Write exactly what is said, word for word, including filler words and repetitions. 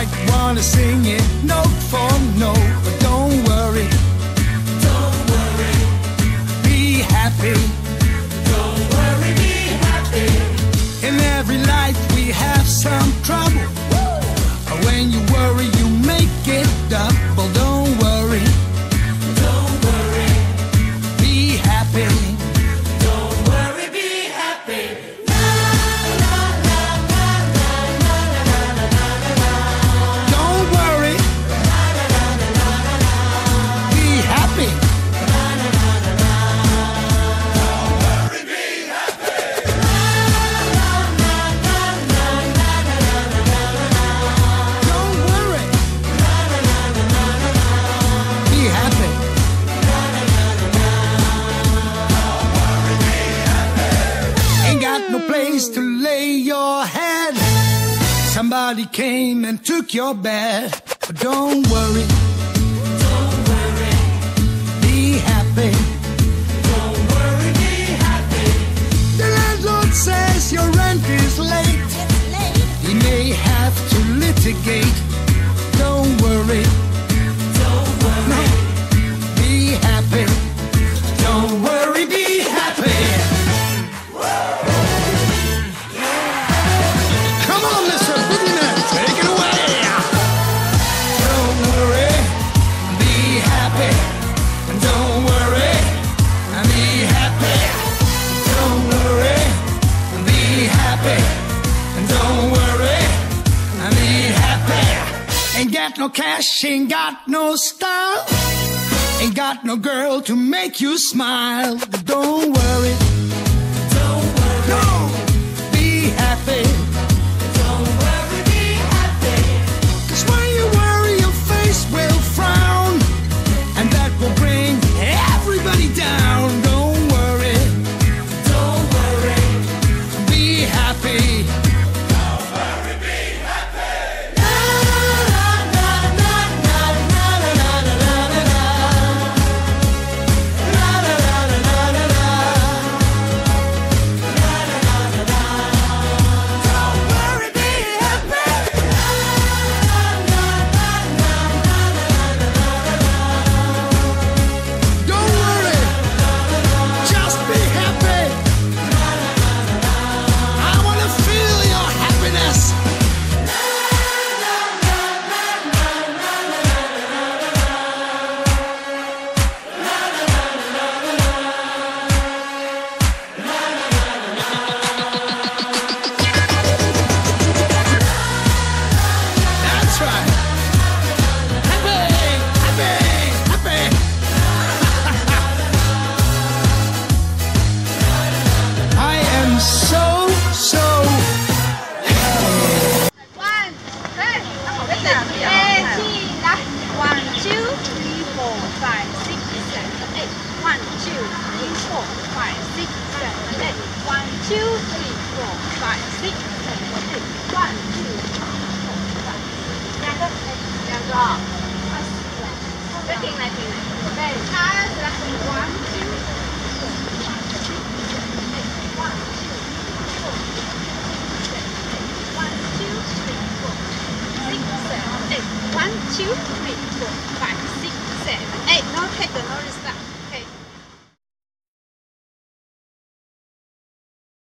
might wanna sing it note for note, but don't worry, don't worry, be happy. Don't worry, be happy. In every life we have some trouble. But when you worry, you make it double. Don't worry, don't worry, be happy. Don't worry, be happy. Don't worry, be happy. No place to lay your head. Somebody came and took your bed. But don't worry, don't worry, be happy. Don't worry, be happy. The landlord says your rent is late. He may have to litigate. Don't worry, don't worry, no, be happy. Don't worry, be happy. Ain't got no cash, ain't got no style, ain't got no girl to make you smile. But don't worry, don't worry, no, be happy. Don't worry, be happy. 'Cause when you worry, your face will frown, and that will bring everybody down. Don't worry, don't worry, be happy. One, two, three, four, five, six,